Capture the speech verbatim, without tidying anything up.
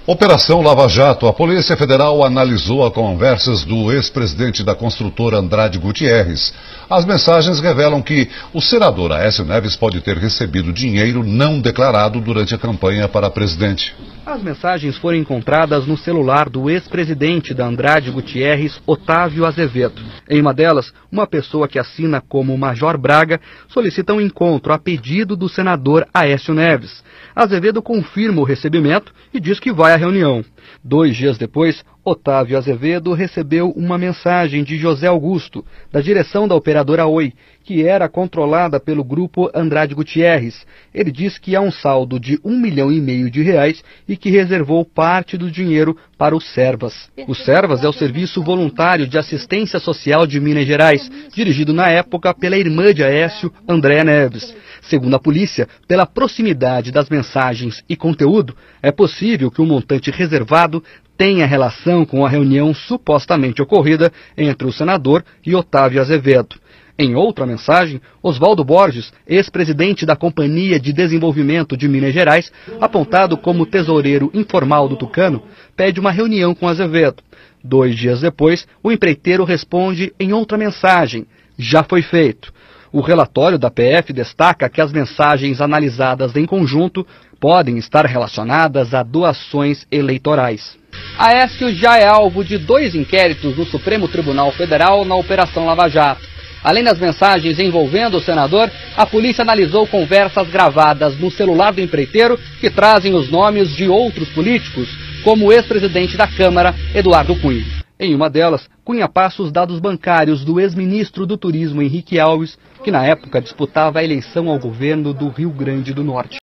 Operação Lava Jato. A Polícia Federal analisou as conversas do ex-presidente da construtora Andrade Gutierrez. As mensagens revelam que o senador Aécio Neves pode ter recebido dinheiro não declarado durante a campanha para presidente. As mensagens foram encontradas no celular do ex-presidente da Andrade Gutierrez, Otávio Azevedo. Em uma delas, uma pessoa que assina como Major Braga solicita um encontro a pedido do senador Aécio Neves. Azevedo confirma o recebimento e diz que vai à reunião. Dois dias depois, Otávio Azevedo recebeu uma mensagem de José Augusto, da direção da operadora Oi, que era controlada pelo grupo Andrade Gutierrez. Ele diz que há um saldo de um milhão e meio de reais e que reservou parte do dinheiro para o Servas. O Servas é o Serviço Voluntário de Assistência Social de Minas Gerais, dirigido na época pela irmã de Aécio, Andréa Neves. Segundo a polícia, pela proximidade das mensagens e conteúdo, é possível que o montante reservado tenha relação com a reunião supostamente ocorrida entre o senador e Otávio Azevedo. Em outra mensagem, Oswaldo Borges, ex-presidente da Companhia de Desenvolvimento de Minas Gerais, apontado como tesoureiro informal do Tucano, pede uma reunião com Azevedo. Dois dias depois, o empreiteiro responde em outra mensagem: já foi feito. O relatório da P F destaca que as mensagens analisadas em conjunto podem estar relacionadas a doações eleitorais. Aécio já é alvo de dois inquéritos do Supremo Tribunal Federal na Operação Lava Jato. Além das mensagens envolvendo o senador, a polícia analisou conversas gravadas no celular do empreiteiro que trazem os nomes de outros políticos, como o ex-presidente da Câmara, Eduardo Cunha. Em uma delas, Cunha passa os dados bancários do ex-ministro do Turismo, Henrique Alves, que na época disputava a eleição ao governo do Rio Grande do Norte.